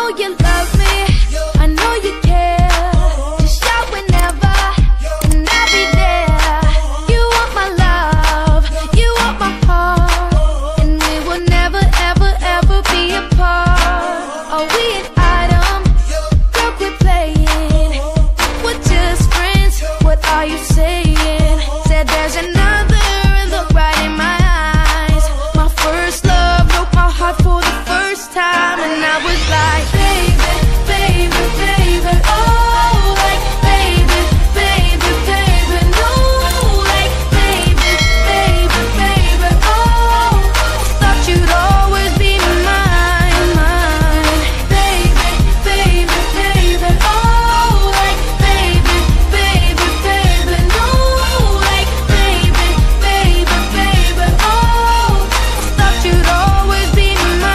know you love me, I know you care. Just shout whenever, and I'll be there. You want my love, you want my heart, and we will never, ever, ever be apart. Are we an item? Look, we're playing. We're just friends, what are you saying? Said there's another, look right in my eyes. My first love broke my heart for the first time, and I was like, baby, baby, baby, oh, like, baby, baby, baby, no, like, baby, baby, baby, oh, thought you'd always be mine, mine, baby, baby, baby, oh, like, baby, baby, baby, no, like, baby, baby, baby, oh, thought you'd always be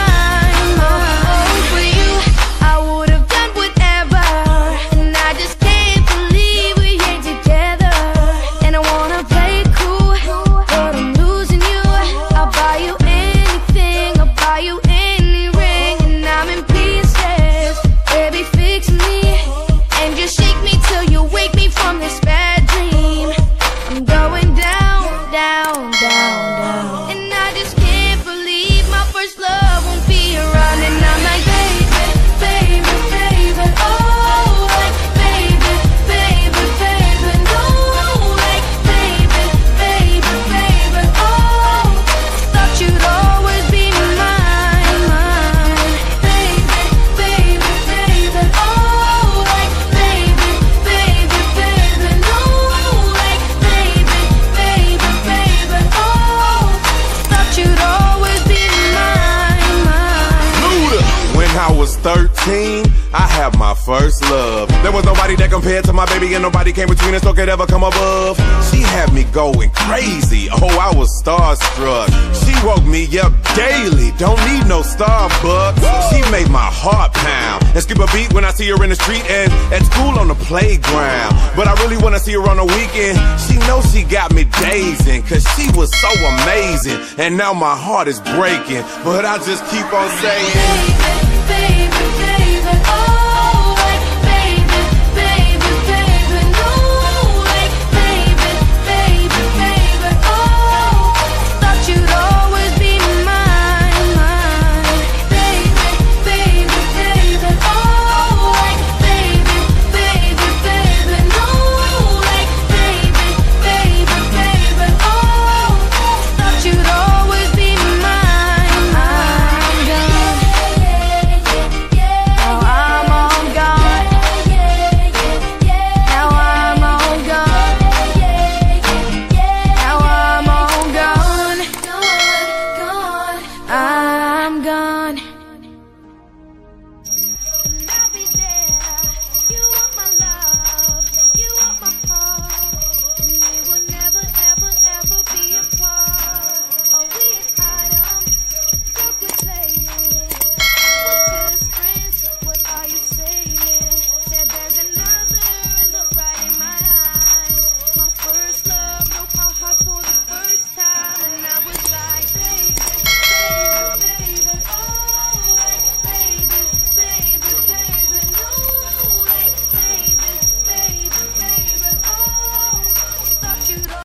mine, mine. For you, I would have done whatever, and I just can't believe we ain't together. And I wanna play it cool, but I'm losing you. I'll buy you anything, I'll buy you any ring, and I'm in pieces. Baby, fix me, and just shake me till you wake me from this bad dream. I'm going down, down, down, down, and I just can't believe my first love won't be around. And I'm like, baby, baby, baby, oh, like, baby, baby, baby, no, like, baby, baby, baby, oh, thought you'd always be mine, mine, baby, baby, baby, oh, like, baby, baby, baby, no, like, baby, baby, baby, oh, thought you'd always be mine, mine. Luda. When I was 13, I had my first love. There was nobody that compared to my baby, and nobody came between us or could ever come above. She had me going crazy, oh, I was starstruck. She woke me up daily, don't need no Starbucks. She made my heart pound and skip a beat when I see her in the street and at school on the playground. But I really wanna see her on the weekend. She knows she got me dazing, cause she was so amazing. And now my heart is breaking, but I just keep on saying, Baby,